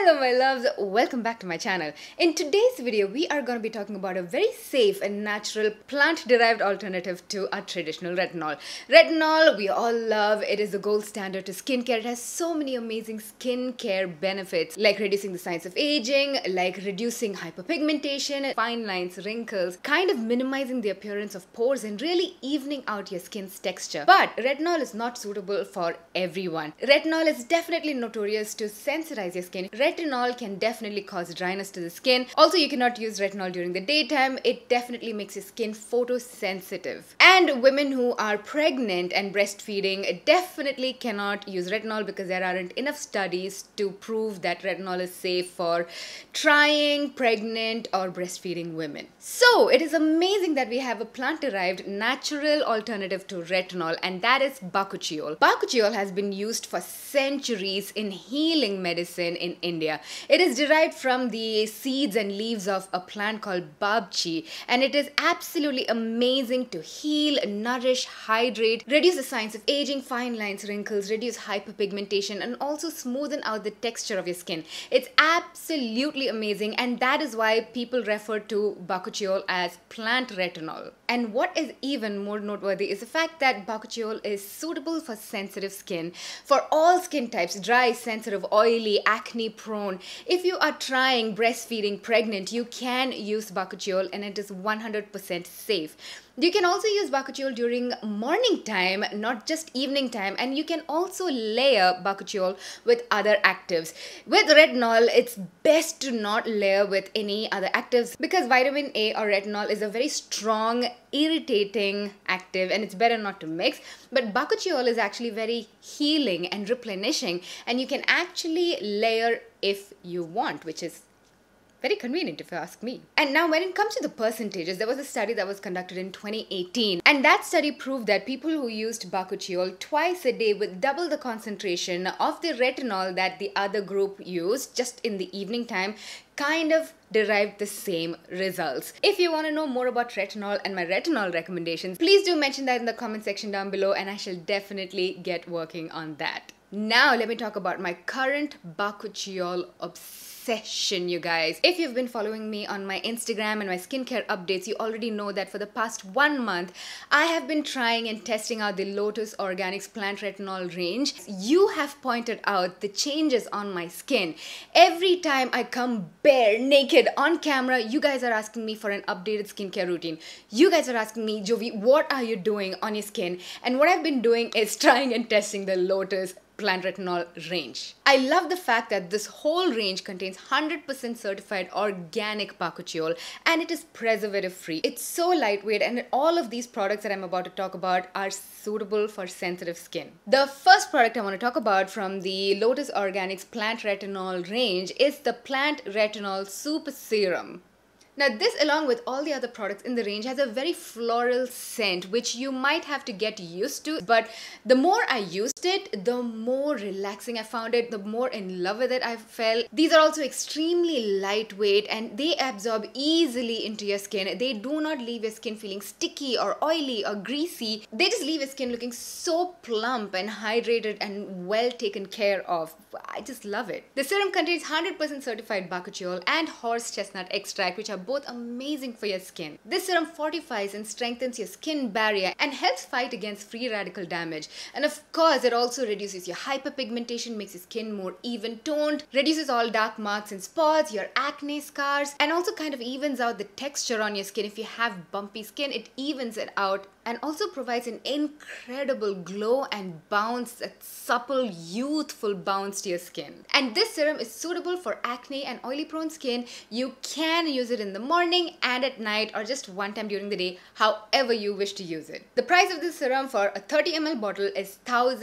Hello my loves, welcome back to my channel. In today's video, we are going to be talking about a very safe and natural plant-derived alternative to our traditional retinol. Retinol, we all love. It is the gold standard to skincare. It has so many amazing skincare benefits like reducing the signs of aging, like reducing hyperpigmentation, fine lines, wrinkles, kind of minimizing the appearance of pores and really evening out your skin's texture. But retinol is not suitable for everyone. Retinol is definitely notorious to sensitize your skin. Retinol can definitely cause dryness to the skin. Also, you cannot use retinol during the daytime. It definitely makes your skin photosensitive. And women who are pregnant and breastfeeding definitely cannot use retinol because there aren't enough studies to prove that retinol is safe for trying, pregnant or breastfeeding women. So it is amazing that we have a plant-derived natural alternative to retinol, and that is Bakuchiol. Bakuchiol has been used for centuries in healing medicine in India. It is derived from the seeds and leaves of a plant called Bakuchiol, and it is absolutely amazing to heal, nourish, hydrate, reduce the signs of aging, fine lines, wrinkles, reduce hyperpigmentation, and also smoothen out the texture of your skin. It's absolutely amazing, and that is why people refer to Bakuchiol as plant retinol. And what is even more noteworthy is the fact that Bakuchiol is suitable for sensitive skin, for all skin types: dry, sensitive, oily, acne prone. If you are trying, breastfeeding, pregnant, you can use Bakuchiol and it is 100% safe. You can also use Bakuchiol during morning time, not just evening time, and you can also layer Bakuchiol with other actives. With retinol, it's best to not layer with any other actives because vitamin A or retinol is a very strong, irritating active and it's better not to mix. But Bakuchiol is actually very healing and replenishing, and you can actually layer if you want, which is very convenient if you ask me. And now when it comes to the percentages, there was a study that was conducted in 2018, and that study proved that people who used Bakuchiol twice a day with double the concentration of the retinol that the other group used just in the evening time kind of derived the same results. If you want to know more about retinol and my retinol recommendations, please do mention that in the comment section down below and I shall definitely get working on that. Now let me talk about my current Bakuchiol obsession, you guys. If you've been following me on my Instagram and my skincare updates, you already know that for the past 1 month, I have been trying and testing out the Lotus Organics Plant Retinol range. You have pointed out the changes on my skin. Every time I come bare naked on camera, you guys are asking me for an updated skincare routine. You guys are asking me, Jovi, what are you doing on your skin? And what I've been doing is trying and testing the Lotus Plant Retinol range. I love the fact that this whole range contains 100% certified organic Bakuchiol and it is preservative free. It's so lightweight, and all of these products that I'm about to talk about are suitable for sensitive skin. The first product I want to talk about from the Lotus Organics Plant Retinol range is the Plant Retinol Super Serum. Now this, along with all the other products in the range, has a very floral scent which you might have to get used to, but the more I used it, the more relaxing I found it, the more in love with it I felt. These are also extremely lightweight and they absorb easily into your skin. They do not leave your skin feeling sticky or oily or greasy. They just leave your skin looking so plump and hydrated and well taken care of. I just love it. The serum contains 100% certified Bakuchiol and horse chestnut extract, which are both amazing for your skin. This serum fortifies and strengthens your skin barrier and helps fight against free radical damage. And of course, it also reduces your hyperpigmentation, makes your skin more even toned, reduces all dark marks and spots, your acne scars, and also kind of evens out the texture on your skin. If you have bumpy skin, it evens it out and also provides an incredible glow and bounce, a supple, youthful bounce to your skin. And this serum is suitable for acne and oily prone skin. You can use it in the morning and at night or just one time during the day, however you wish to use it. The price of this serum for a 30 ml bottle is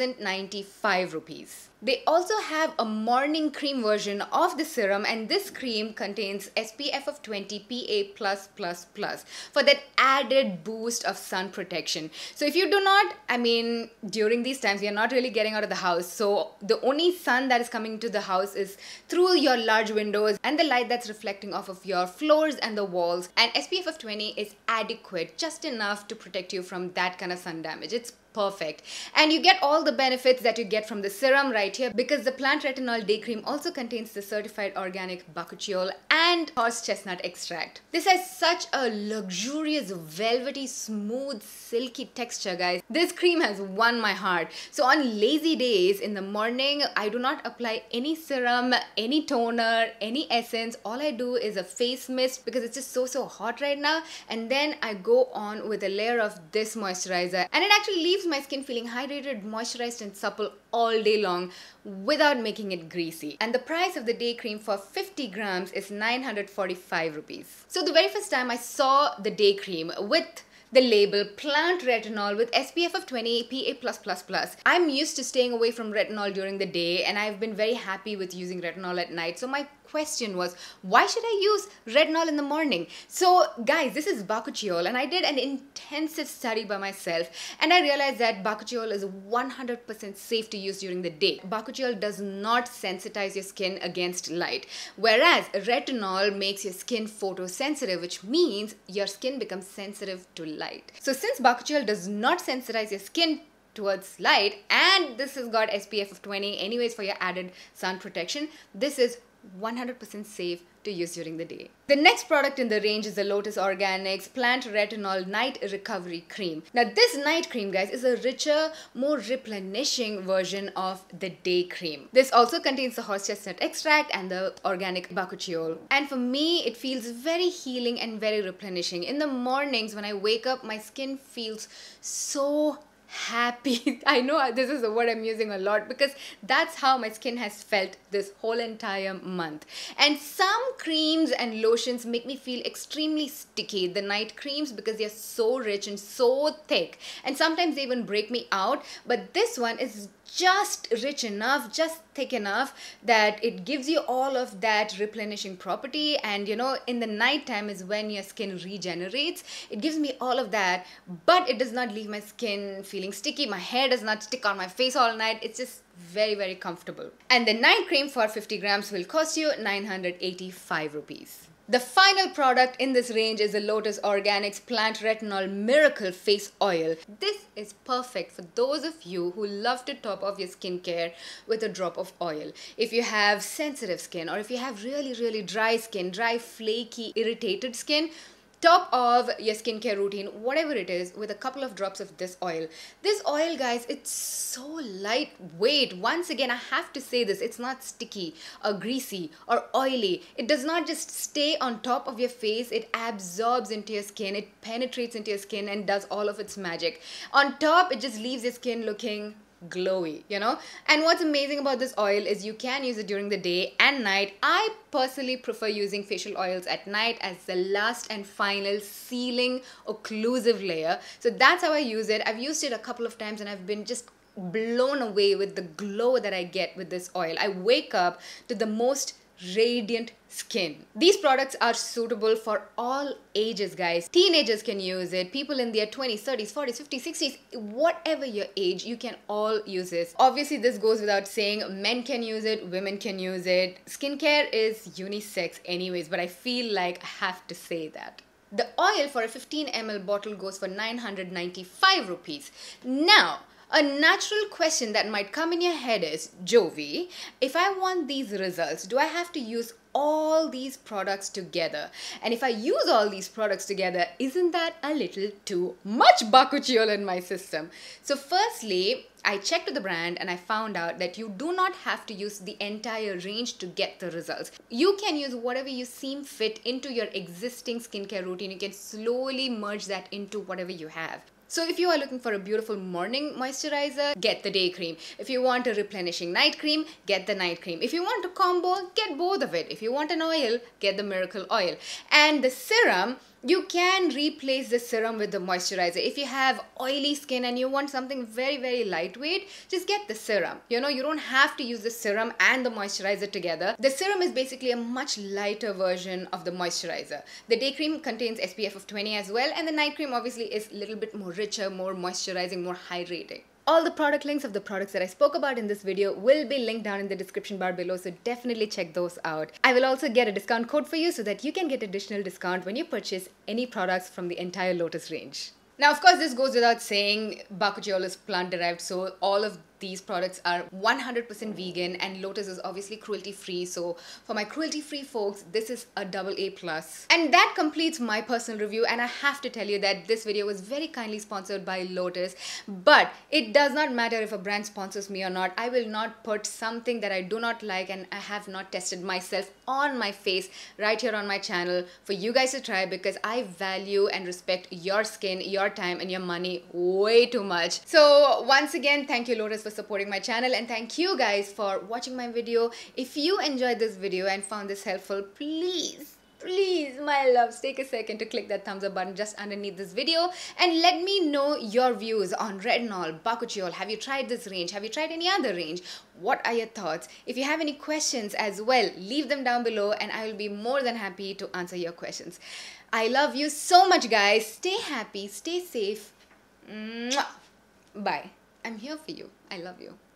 1095 rupees. They also have a morning cream version of the serum, and this cream contains SPF of 20 PA+++ for that added boost of sun protection. So if you do not, during these times, you're not really getting out of the house. So the only sun that is coming to the house is through your large windows and the light that's reflecting off of your floors and the walls. And SPF of 20 is adequate, just enough to protect you from that kind of sun damage. It's perfect. And you get all the benefits that you get from the serum right here, because the plant retinol day cream also contains the certified organic bakuchiol and horse chestnut extract. This has such a luxurious, velvety, smooth, silky texture, guys. This cream has won my heart. So on lazy days in the morning, I do not apply any serum, any toner, any essence. All I do is a face mist because it's just so hot right now, and then I go on with a layer of this moisturizer, and it actually leaves my skin feeling hydrated, moisturized and supple all day long without making it greasy. And the price of the day cream for 50 grams is 945 rupees. So the very first time I saw the day cream with the label plant retinol with SPF of 20 PA+++. I'm used to staying away from retinol during the day, and I've been very happy with using retinol at night. So my question was, why should I use retinol in the morning? So guys, this is Bakuchiol, and I did an intensive study by myself, and I realized that Bakuchiol is 100% safe to use during the day. Bakuchiol does not sensitize your skin against light, whereas retinol makes your skin photosensitive, which means your skin becomes sensitive to light. So since Bakuchiol does not sensitize your skin towards light, and this has got SPF of 20 anyways for your added sun protection, this is 100% safe to use during the day. The next product in the range is the Lotus Organics Plant Retinol Night Recovery Cream. Now this night cream, guys, is a richer, more replenishing version of the day cream. This also contains the horse chestnut extract and the organic bakuchiol. And for me, it feels very healing and very replenishing. In the mornings when I wake up, my skin feels so happy. I know this is the word I'm using a lot because that's how my skin has felt this whole entire month. And some creams and lotions make me feel extremely sticky, the night creams, because they're so rich and so thick, and sometimes they even break me out. But this one is just rich enough, just thick enough that it gives you all of that replenishing property. And you know, in the night time is when your skin regenerates. It gives me all of that, but it does not leave my skin feeling sticky. My hair does not stick on my face all night. It's just very comfortable. And the night cream for 50 grams will cost you 985 rupees. The final product in this range is the Lotus Organics Plant Retinol Miracle Face Oil. This is perfect for those of you who love to top off your skincare with a drop of oil. If you have sensitive skin, or if you have really dry skin, dry, flaky, irritated skin, top off your skincare routine, whatever it is, with a couple of drops of this oil. This oil, guys, it's so lightweight. Once again, I have to say this, it's not sticky or greasy or oily. It does not just stay on top of your face, it absorbs into your skin, it penetrates into your skin and does all of its magic. On top, it just leaves your skin looking glowy, you know. And what's amazing about this oil is you can use it during the day and night. I personally prefer using facial oils at night as the last and final sealing occlusive layer. So that's how I use it. I've used it a couple of times and I've been just blown away with the glow that I get with this oil. I wake up to the most radiant skin. These products are suitable for all ages, guys. Teenagers can use it, people in their 20s, 30s, 40s, 50s, 60s, whatever your age, you can all use this. Obviously, this goes without saying, men can use it, women can use it. Skincare is unisex anyways, but I feel like I have to say that. The oil for a 15 ml bottle goes for 995 rupees. Now, a natural question that might come in your head is, Jovi, if I want these results, do I have to use all these products together? And if I use all these products together, isn't that a little too much bakuchiol in my system? So firstly, I checked with the brand and I found out that you do not have to use the entire range to get the results. You can use whatever you seem fit into your existing skincare routine. You can slowly merge that into whatever you have. So if you are looking for a beautiful morning moisturizer, get the day cream. If you want a replenishing night cream, get the night cream. If you want a combo, get both of it. If you want an oil, get the miracle oil. And the serum, you can replace the serum with the moisturizer. If you have oily skin and you want something very lightweight, just get the serum. You know, you don't have to use the serum and the moisturizer together. The serum is basically a much lighter version of the moisturizer. The day cream contains SPF of 20 as well, and the night cream obviously is a little bit more richer, more moisturizing, more hydrating. All the product links of the products that I spoke about in this video will be linked down in the description bar below, so definitely check those out. I will also get a discount code for you so that you can get additional discount when you purchase any products from the entire Lotus range. Now, of course, this goes without saying, Bakuchiol is plant-derived, so all of these products are 100% vegan, and Lotus is obviously cruelty-free. So for my cruelty-free folks, this is a double A+. And that completes my personal review, and I have to tell you that this video was very kindly sponsored by Lotus. But it does not matter if a brand sponsors me or not. I will not put something that I do not like and I have not tested myself on my face right here on my channel for you guys to try, because I value and respect your skin, your time and your money way too much. So once again, thank you Lotus for supporting my channel, and thank you guys for watching my video. If you enjoyed this video and found this helpful, please my loves, take a second to click that thumbs up button just underneath this video and let me know your views on Retinol, Bakuchiol. Have you tried this range? Have you tried any other range? What are your thoughts? If you have any questions as well, leave them down below and I will be more than happy to answer your questions. I love you so much, guys. Stay happy, stay safe. Mwah. Bye. I'm here for you. I love you.